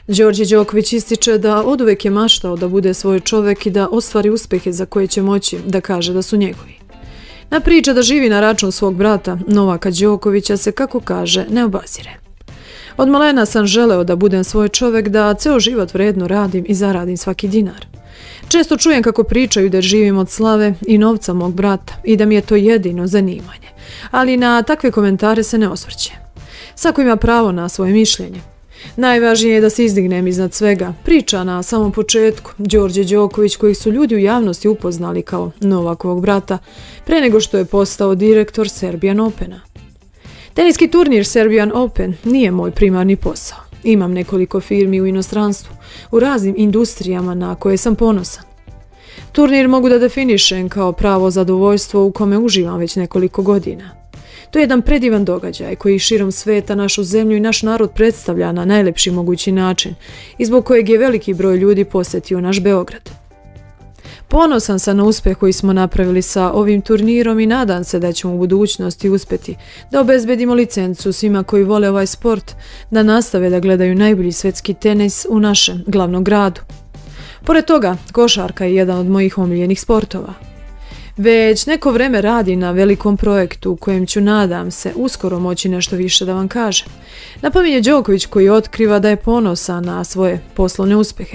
Đorđe Đoković ističe da oduvek je maštao da bude svoj čovek i da ostvari uspehe za koje će moći da kaže da su njegovi. Na priča da živi na račun svog brata Novaka Đokovića se, kako kaže, ne obazire. Od malena sam želeo da budem svoj čovek, da ceo život vredno radim i zaradim svaki dinar. Često čujem kako pričaju da živim od slave i novca mog brata i da mi je to jedino zanimanje, ali na takve komentare se ne osvrće. Svako ima pravo na svoje mišljenje. Najvažnije je da se izdignem iznad svega, priča na samom početku Đorđe Đoković, kojih su ljudi u javnosti upoznali kao Novakovog brata, pre nego što je postao direktor Serbian Opena. Teniski turnir Serbian Open nije moj primarni posao. Imam nekoliko firmi u inostranstvu, u raznim industrijama na koje sam ponosan. Turnir mogu da definišem kao pravo zadovoljstvo u kome uživam već nekoliko godina. To je jedan predivan događaj koji širom sveta našu zemlju i naš narod predstavlja na najlepši mogući način i zbog kojeg je veliki broj ljudi posjetio naš Beograd. Ponosan sam na uspeh koji smo napravili sa ovim turnirom i nadam se da ćemo u budućnosti uspeti da obezbedimo licencu svima koji vole ovaj sport, da nastave da gledaju najbolji svetski tenis u našem glavnom gradu. Pored toga, košarka je jedan od mojih omiljenih sportova. Već neko vreme radi na velikom projektu u kojem ću, nadam se, uskoro moći nešto više da vam kažem. Napominje Đoković, koji otkriva da je ponosan na svoje poslovne uspehe.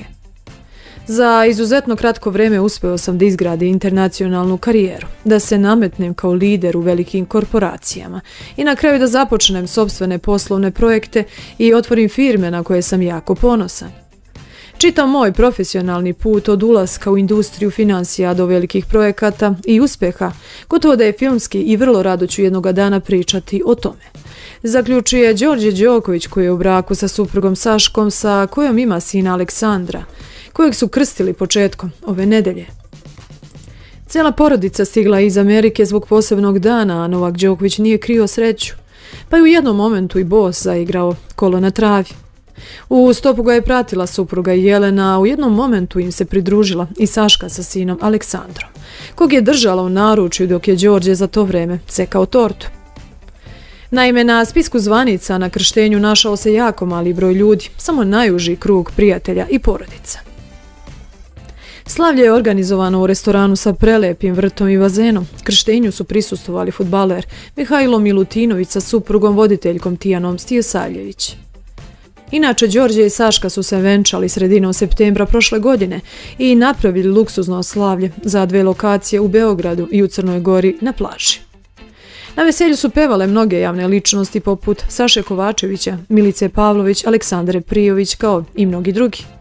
Za izuzetno kratko vreme uspeo sam da izgradim internacionalnu karijeru, da se nametnem kao lider u velikim korporacijama i na kraju da započnem sopstvene poslovne projekte i otvorim firme na koje sam jako ponosan. Čitam moj profesionalni put od ulaska u industriju finansija do velikih projekata i uspeha, gotovo da je filmski i vrlo rado ću jednoga dana pričati o tome. Zaključuje Đorđe Đoković, koji je u braku sa suprugom Saškom, sa kojom ima sina Aleksandra, kojeg su krstili početkom ove nedelje. Cijela porodica stigla iz Amerike zbog posebnog dana, a Novak Đoković nije krio sreću, pa je u jednom momentu i bos zaigrao kolo na travi. U stopu ga je pratila supruga Jelena, a u jednom momentu im se pridružila i Saška sa sinom Aleksandrom, kog je držala u naručju dok je Đorđe za to vreme sekao tortu. Naime, na spisku zvanica na krštenju našao se jako mali broj ljudi, samo najuži krug prijatelja i porodica. Slavlje je organizovano u restoranu sa prelepim vrtom i bazenom. Krštenju su prisustvovali fudbaler Mihajlo Milutinović sa suprugom voditeljkom Tijanom Stijosavljević. Inače, Đorđe i Saška su se venčali sredinom septembra prošle godine i napravili luksuzno slavlje za 2 lokacije u Beogradu i u Crnoj Gori na plaži. Na veselju su pevale mnoge javne ličnosti poput Saše Kovačevića, Milice Pavlović, Aleksandre Prijović kao i mnogi drugi.